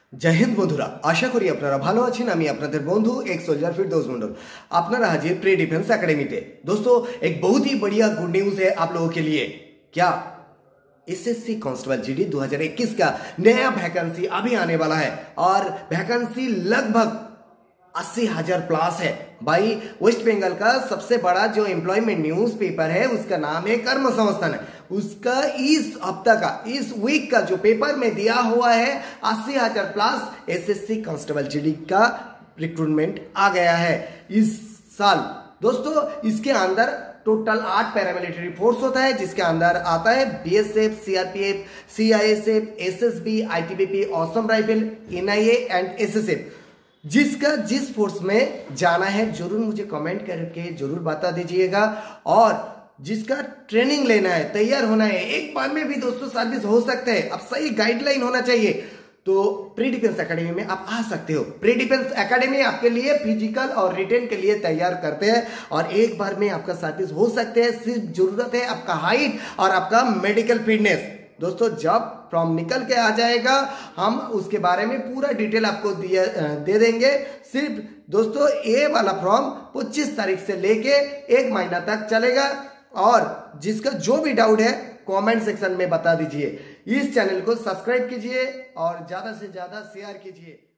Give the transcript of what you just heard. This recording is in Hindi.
जय हिंद बंधुरा आशा करी আপনারা ভালো আছেন। আমি আপনাদের বন্ধু एक सोल्जर फिरदौस मंडल আপনারা हाजिर प्री डिफेंस एकेडमी पे। दोस्तों एक बहुत ही बढ़िया गुड न्यूज है आप लोगों के लिए। क्या एसएससी कांस्टेबल जीडी 2021 का नया वैकेंसी अभी आने वाला है और वैकेंसी लगभग 80,000 प्लस है भाई। वेस्ट बंगाल का सबसे बड़ा जो एम्प्लॉयमेंट न्यूज पेपर है उसका नाम है कर्म संस्थान है। उसका इस हफ्ता का इस वीक का जो पेपर में दिया हुआ है 80,000 प्लस एसएससी कांस्टेबल जीडी का रिक्रूटमेंट आ गया है इस साल। दोस्तों इसके अंदर टोटल 8 पैरामिलिट्री फोर्स होता है जिसके अंदर आता है BSF, CRPF, CISF, SSB, ITBP, Assam rifle, NIA and SSF. जिसका जिस फोर्स में जाना है जरूर मुझे कमेंट करके जरूर बता दीजिएगा। और जिसका ट्रेनिंग लेना है, तैयार होना है, एक बार में भी दोस्तों सर्विस हो सकता है। अब सही गाइडलाइन होना चाहिए तो प्री डिफेंस एकेडमी में आप आ सकते हो। प्री डिफेंस एकेडमी आपके लिए फिजिकल और रिटेन के लिए तैयार करते हैं और एक बार में आपका सर्विस हो सकते हैं। सिर्फ जरूरत है आपका हाइट और आपका मेडिकल फिटनेस। दोस्तों जब फॉर्म निकल के आ जाएगा हम उसके बारे में पूरा डिटेल आपको दे देंगे। सिर्फ दोस्तों ये वाला फॉर्म 25 तारीख से लेके 1 महीना तक चलेगा और जिसका जो भी डाउट है कमेंट सेक्शन में बता दीजिए। इस चैनल को सब्सक्राइब कीजिए और ज्यादा से ज्यादा शेयर कीजिए।